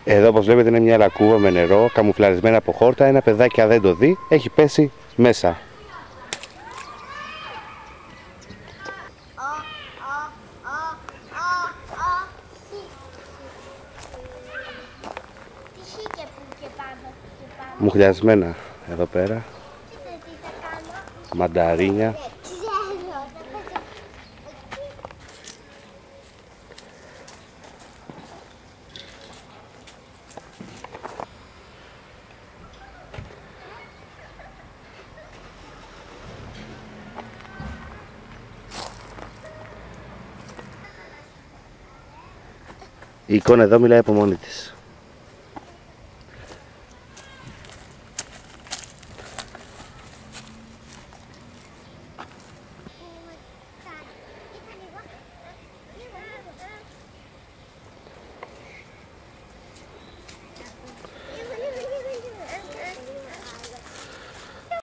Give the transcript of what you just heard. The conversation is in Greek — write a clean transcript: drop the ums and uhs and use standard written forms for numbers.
Εδώ όπως βλέπετε είναι μια λακκούβα με νερό, καμουφλαρισμένα από χόρτα. Ένα παιδάκι αν δεν το δει έχει πέσει μέσα. Μουχλιασμένα εδώ πέρα. Μανταρίνια. Η εικόνα εδώ μιλάει από μόνη της.